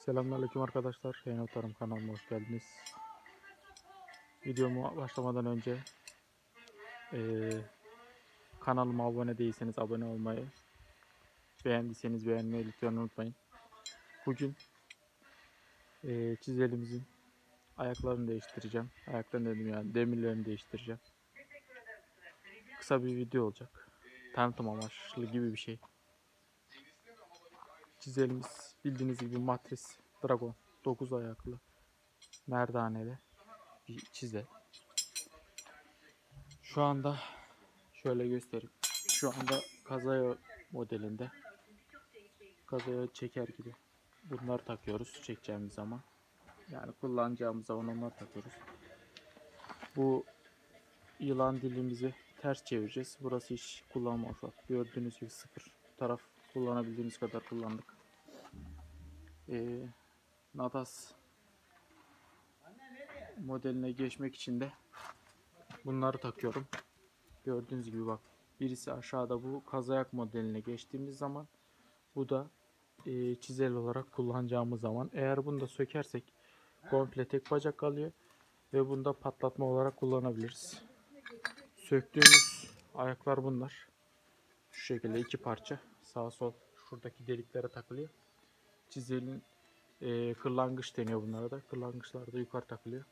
Selamünaleyküm arkadaşlar. Yeni Tarım kanalıma hoş geldiniz. Videomu başlamadan önce kanalıma abone değilseniz abone olmayı, beğendiyseniz beğenmeyi lütfen unutmayın. Bugün çizelimizin ayaklarını değiştireceğim. Ayaklarını dedim, yani demirlerini değiştireceğim. Kısa bir video olacak. Tanıtım amaçlı gibi bir şey. Çizelimiz bildiğiniz gibi matris dragon 9 ayaklı merdaneli bir çizel. Şu anda şöyle göstereyim. Şu anda Kazaya modelinde. Kazaya çeker gibi. Bunları takıyoruz çekeceğimiz zaman. Yani kullanacağımız zaman onları takıyoruz. Bu yılan dilimizi ters çevireceğiz. Burası hiç kullanmamış. Bak, gördüğünüz gibi sıfır. Bu taraf kullanabildiğimiz kadar kullandık. Nadas modeline geçmek için de bunları takıyorum. Gördüğünüz gibi bak. Birisi aşağıda, bu kazayak modeline geçtiğimiz zaman, bu da çizel olarak kullanacağımız zaman. Eğer bunu da sökersek komple tek bacak kalıyor ve bunu da patlatma olarak kullanabiliriz. Söktüğümüz ayaklar bunlar. Şu şekilde iki parça sağ sol şuradaki deliklere takılıyor. Çizelin kırlangıç deniyor bunlara da. Kırlangıçlar da yukarı takılıyor.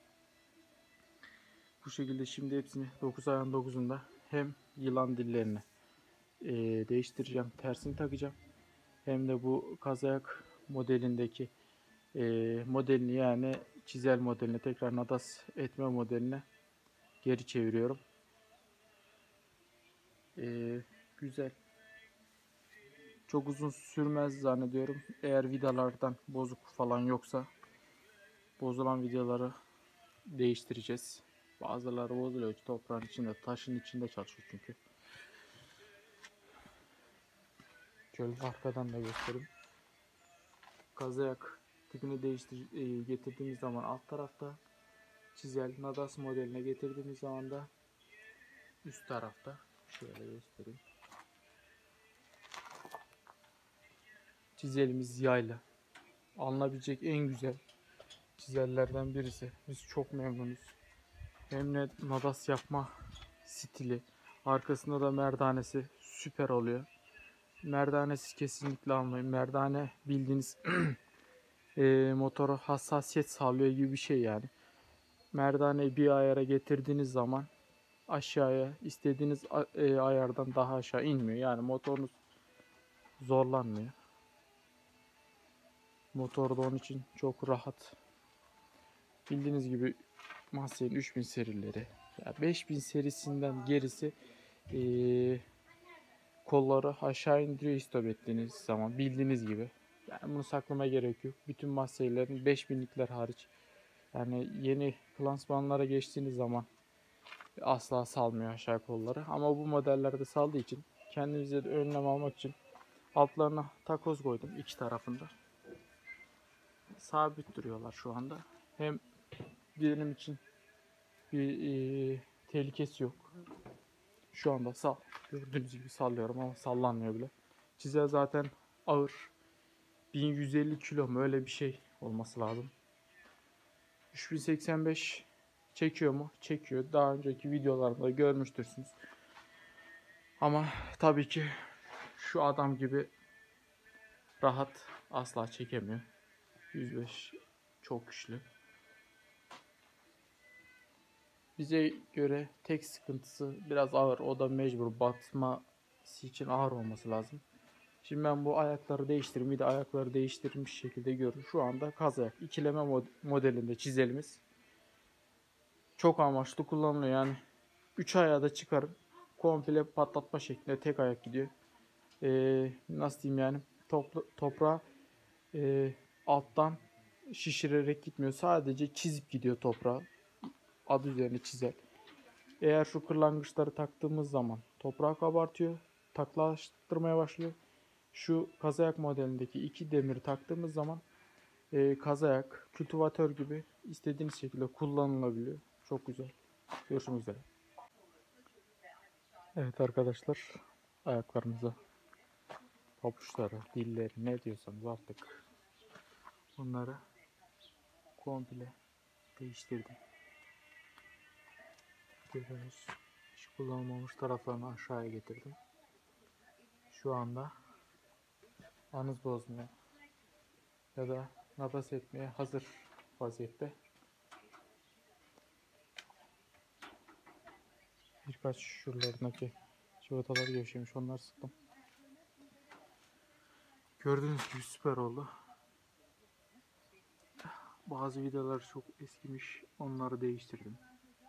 Bu şekilde şimdi hepsini 9 ayağın 9'unda hem yılan dillerini değiştireceğim, tersini takacağım. Hem de bu kazayak modelindeki modelini, yani çizel modeline, tekrar nadas etme modeline geri çeviriyorum. Güzel. Çok uzun sürmez zannediyorum. Eğer vidalardan bozuk falan yoksa bozulan vidaları değiştireceğiz. Bazıları bozuluyor. Toprağın içinde, taşın içinde çalışıyor çünkü. Şöyle arkadan da göstereyim. Kazayak tipini getirdiğimiz zaman alt tarafta, çizel nadas modeline getirdiğimiz zaman da üst tarafta. Şöyle göstereyim. Çizelimiz yayla. Alınabilecek en güzel çizellerden birisi. Biz çok memnunuz. Hem de nadas yapma stili. Arkasında da merdanesi süper oluyor. Merdanesiz kesinlikle almayın. Merdane bildiğiniz motora hassasiyet sağlıyor gibi bir şey yani. Merdaneyi bir ayara getirdiğiniz zaman aşağıya istediğiniz ayardan daha aşağı inmiyor. Yani motorunuz zorlanmıyor. Motor da onun için çok rahat. Bildiğiniz gibi Massey'in 3000 serileri, ya 5000 serisinden gerisi kolları aşağı indiriyor istop ettiğiniz zaman, bildiğiniz gibi. Yani bunu saklamaya gerek yok. Bütün Massey'lerin 5000'likler hariç. Yani yeni klansmanlara geçtiğiniz zaman asla salmıyor aşağı kolları. Ama bu modellerde saldığı için kendimize de önlem almak için altlarına takoz koydum iki tarafında. Sabit duruyorlar şu anda. Hem benim için bir tehlikesi yok. Şu anda gördüğünüz gibi sallıyorum ama sallanmıyor bile. Çizel zaten ağır. 1150 kilo mu, öyle bir şey olması lazım. 3085 çekiyor mu? Çekiyor. Daha önceki videolarımda görmüştürsünüz. Ama tabii ki şu adam gibi rahat asla çekemiyor. 105 çok güçlü. Bize göre tek sıkıntısı biraz ağır. O da mecbur batması için ağır olması lazım. Şimdi ben bu ayakları değiştireyim. Bir de ayakları değiştirilmiş şekilde görün. Şu anda kazayak ikileme modelinde çizelimiz. Çok amaçlı kullanılıyor. Yani 3 ayağı da çıkarıp komple patlatma şeklinde tek ayak gidiyor. Nasıl diyeyim yani, toprağa alttan şişirerek gitmiyor. Sadece çizip gidiyor toprağa. Adı üzerine çizel. Eğer şu kırlangıçları taktığımız zaman toprağı kabartıyor. Taklaştırmaya başlıyor. Şu kazayak modelindeki iki demiri taktığımız zaman kazayak, kültivatör gibi istediğiniz şekilde kullanılabiliyor. Çok güzel. Görüşmek üzere. Evet arkadaşlar, ayaklarımıza, pabuçları, dilleri, ne diyorsanız artık Bunları komple değiştirdim. Görüyorsunuz. Hiç kullanılmamış taraflarını aşağıya getirdim. Şu anda anız bozmaya ya da nadas etmeye hazır vaziyette. Birkaç şuralarındaki cıvataları gevşemiş, onları sıktım. Gördüğünüz gibi süper oldu. Bazı vidalar çok eskimiş, onları değiştirdim.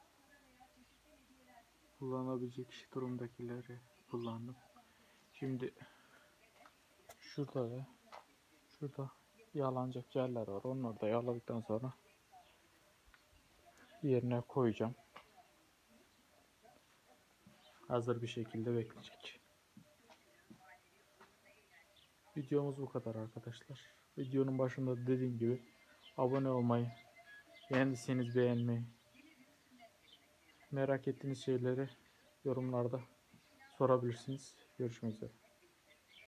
Kullanabilecek durumdakileri kullandım. Şimdi şurada yağlanacak yerler var. Onları da yağladıktan sonra yerine koyacağım. Hazır bir şekilde bekleyecek. Videomuz bu kadar arkadaşlar. Videonun başında dediğim gibi abone olmayı, beğendiyseniz beğenmeyi, merak ettiğiniz şeyleri yorumlarda sorabilirsiniz. Görüşmek üzere.